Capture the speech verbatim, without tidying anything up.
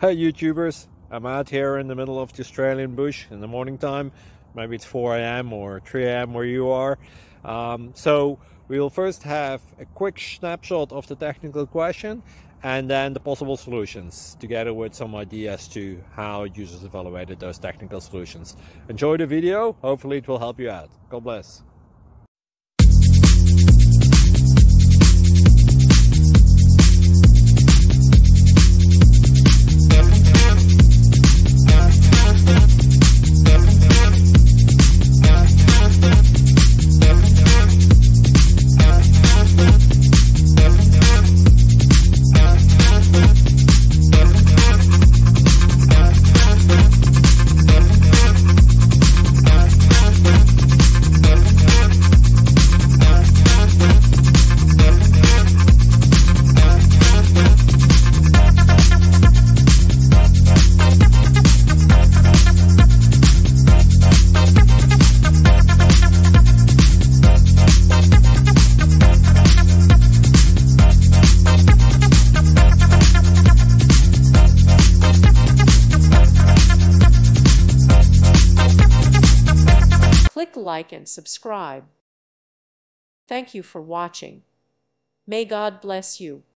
Hey YouTubers, I'm out here in the middle of the Australian bush in the morning time. Maybe it's four A M or three A M where you are. Um, so we will first have a quick snapshot of the technical question and then the possible solutions, together with some ideas to how users evaluated those technical solutions. Enjoy the video, hopefully it will help you out. God bless. Click like and subscribe. Thank you for watching. May God bless you.